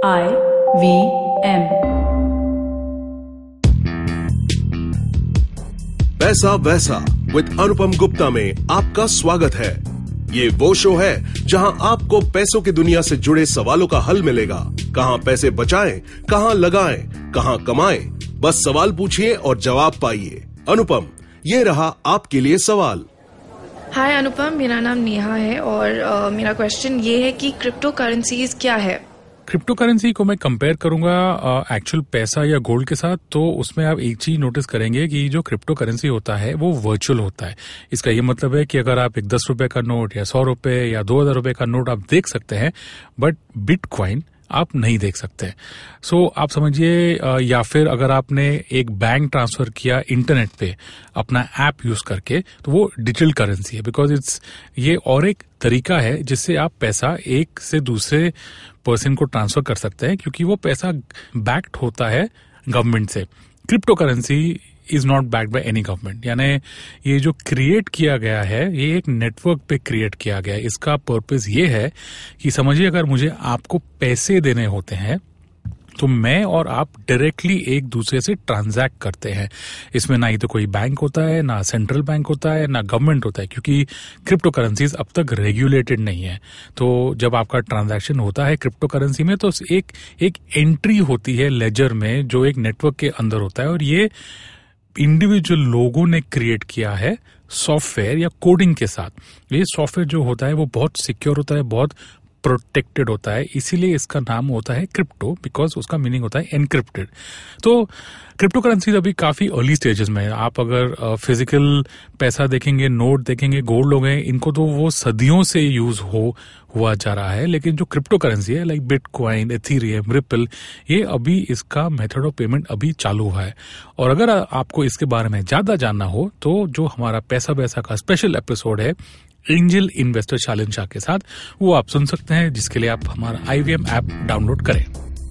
IVM पैसा वैसा with अनुपम गुप्ता में आपका स्वागत है। ये वो शो है जहां आपको पैसों की दुनिया से जुड़े सवालों का हल मिलेगा। कहां पैसे बचाएं, कहां लगाएं, कहां कमाएं, बस सवाल पूछिए और जवाब पाइए। अनुपम, ये रहा आपके लिए सवाल। हाय अनुपम, मेरा नाम नेहा है और मेरा क्वेश्चन ये है कि क्रिप्टो करेंसीज क्या है? क्रिप्टो करेंसी को मैं कंपेयर करूंगा एक्चुअल पैसा या गोल्ड के साथ, तो उसमें आप एक चीज नोटिस करेंगे कि जो क्रिप्टो करेंसी होता है वो वर्चुअल होता है। इसका ये मतलब है कि अगर आप एक 10 रुपए का नोट या 100 रुपए या 2000 रुपए का नोट आप देख सकते हैं, बट बिटकॉइन आप नहीं देख सकते। सो आप समझिए, या फिर अगर आपने एक बैंक ट्रांसफर किया इंटरनेट पे अपना ऐप यूज करके, तो वो डिजिटल करेंसी है, बिकॉज ये और एक तरीका है जिससे आप पैसा एक से दूसरे पर्सन को ट्रांसफर कर सकते हैं, क्योंकि वो पैसा बैक्ड होता है गवर्नमेंट से। Crypto currency is not backed by any government, यानी ये जो क्रिएट किया गया है ये एक नेटवर्क पे क्रिएट किया गया है। इसका पर्पस ये है कि समझिए, अगर मुझे आपको पैसे देने होते हैं तो मैं और आप डायरेक्टली एक दूसरे से ट्रांजैक्ट करते हैं। इसमें ना ही तो कोई बैंक होता है, ना सेंट्रल बैंक होता है, ना गवर्नमेंट होता है, क्योंकि क्रिप्टो करेंसीज अब तक रेगुलेटेड नहीं है। तो जब आपका ट्रांजैक्शन होता है क्रिप्टो करेंसी में, तो एक एंट्री होती है लेजर में, जो एक नेटवर्क के अंदर होता है, और ये इंडिविजुअल लोगों ने क्रिएट किया है सॉफ्टवेयर या कोडिंग के साथ। ये सॉफ्टवेयर जो होता है वो बहुत सिक्योर होता है, बहुत प्रोटेक्टेड होता है, इसीलिए इसका नाम होता है क्रिप्टो, बिकॉज उसका मीनिंग होता है एनक्रिप्टेड। तो क्रिप्टो करेंसी अभी काफी अर्ली स्टेजेस में है। आप अगर फिजिकल पैसा देखेंगे, नोट देखेंगे, गोल्ड लोग हैं, इनको तो वो सदियों से यूज हुआ जा रहा है। लेकिन जो क्रिप्टो करेंसी है, लाइक बिटकॉइन, एथेरियम, रिपल, ये अभी इसका मेथड ऑफ पेमेंट अभी चालू हुआ है। और अगर आपको इसके बारे में ज्यादा जानना हो, तो जो हमारा पैसा वैसा का स्पेशल एपिसोड है एंजल इन्वेस्टर शालिन शाह के साथ, वो आप सुन सकते हैं, जिसके लिए आप हमारा IVM ऐप डाउनलोड करें।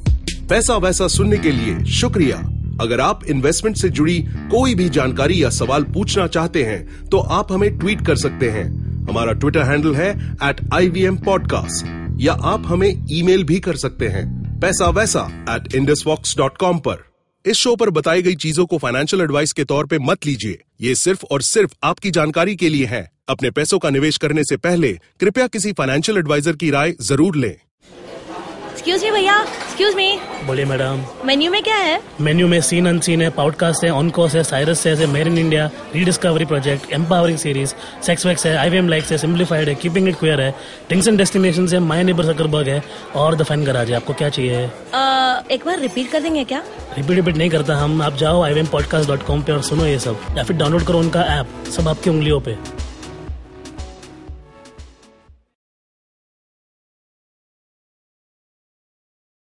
पैसा वैसा सुनने के लिए शुक्रिया। अगर आप इन्वेस्टमेंट से जुड़ी कोई भी जानकारी या सवाल पूछना चाहते हैं तो आप हमें ट्वीट कर सकते हैं। हमारा ट्विटर हैंडल है @IVM Podcast, या आप हमें ईमेल भी कर सकते हैं paisavesa@indusvox.com पर। इस शो पर बताई गई चीजों को फाइनेंशियल एडवाइस के तौर पे मत लीजिए। ये सिर्फ और सिर्फ आपकी जानकारी के लिए है। अपने पैसों का निवेश करने से पहले कृपया किसी फाइनेंशियल एडवाइजर की राय जरूर लें। एक्सक्यूज मी भैया, एक्सक्यूज मी। बोलिए मैडम। मेन्यू में क्या है? मेन्यू में सीन अनसीन है, पॉडकास्ट है, ऑन कोर्स है, साइरस है, made in India, rediscovery project, empowering series, sex vax है, IVM लाइक्स है, सिंप्लीफाइड है, कीपिंग इट क्वियर है, थिंग्स एंड डेस्टिनेशंस है, माय नेबर जकरबर्ग है, और द फैन गराज है। आपको क्या चाहिए? एक बार रिपीट कर देंगे क्या? रिपीट नहीं करता हम। आप जाओ IVMpodcast.com पे और सुनो ये सब, या फिर डाउनलोड करो उनका ऐप, सब आपकी उंगलियों पे।